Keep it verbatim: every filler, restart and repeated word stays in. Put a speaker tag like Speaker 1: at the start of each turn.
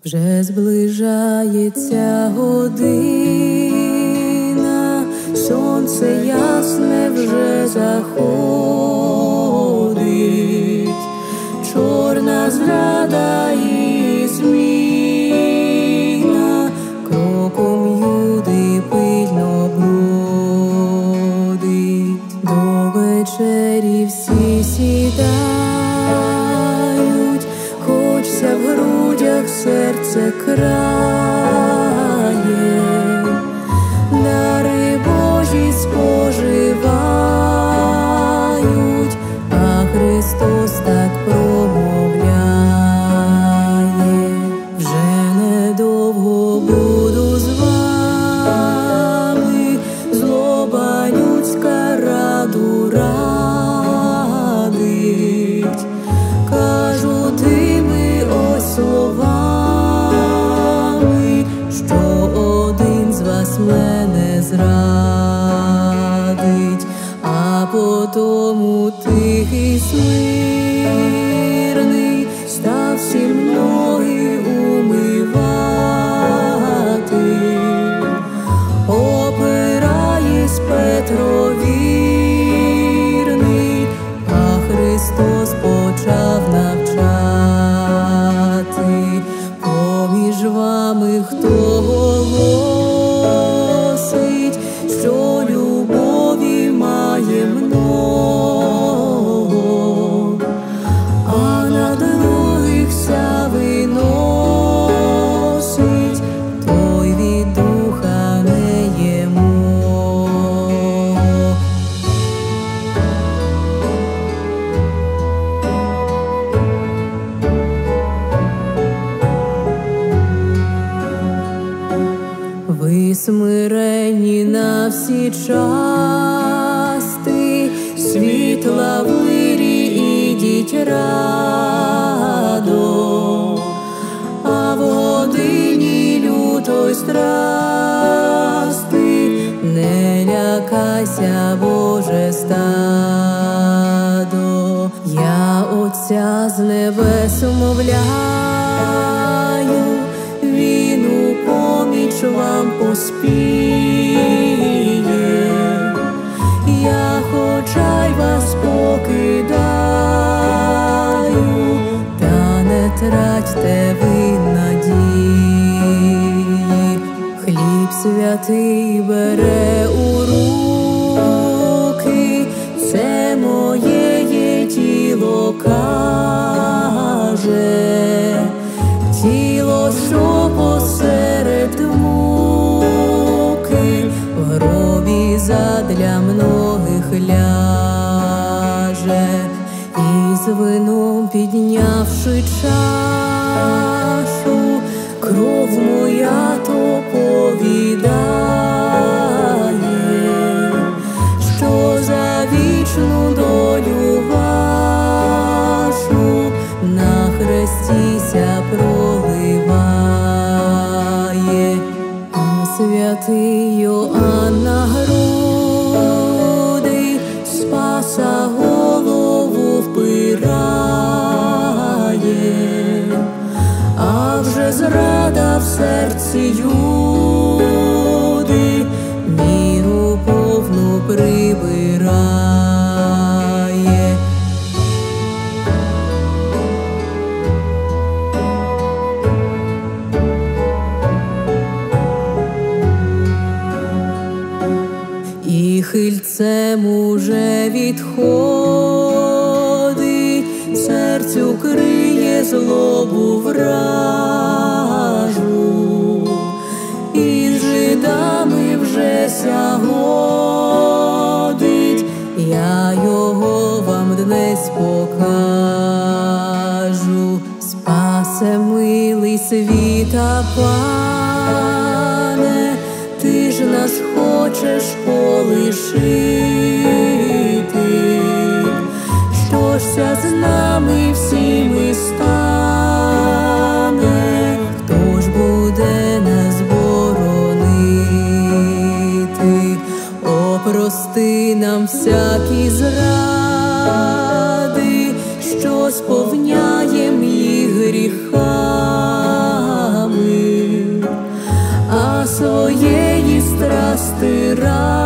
Speaker 1: Вже зближається година, сонце ясне вже заходить, чорна зрада і зміна кроком Юди пильно бродить. До вечері всі сідають, хочеться в грудях серце крає, дари Божі споживають, а Христос так промовляє: вже недовго буду з вами, злоба людська раду радить. Кажу тими ось словами, що один з вас мене зрадить, а потому тихий смирний став всім ноги умивати. Опираєсь Петро вірний, а Христос почав навчати. Поміж вами хто голосить, що любові має много, а на других ся виносить, той від духа не є мого. Ви смиренні на всі части, світла в мирі ідіть радо, а в годині лютої страсти не лякайся, Боже стадо. Я Отця з небес умовляю, Він у поміч вам поспіє. Я хоча й вас покидаю, та не тратьте ви надії. Хліб святий бере у руки, це моє є тіло, каже, тіло, що посеред муки в гробі задля многих ляже. І з вином піднявши чашу, кров моя то повідає, що за вічну долю вашу на хресті ся проливає. А святий Йоанн на груди Спаса голову впирає, а вже зрада в серці Юди міру повну прибирає. І хильцем уже відходить, серцю криє злобу вражу, і з жидами вже ся годить, я його вам днес покажу. Спасе милий світа, Пане, ти ж нас хочеш полишити, що ж ся з нами всіми стане, хто ж буде нас боронити? Опрости нам всякі зради, що сповняєм їх гріхами, радість.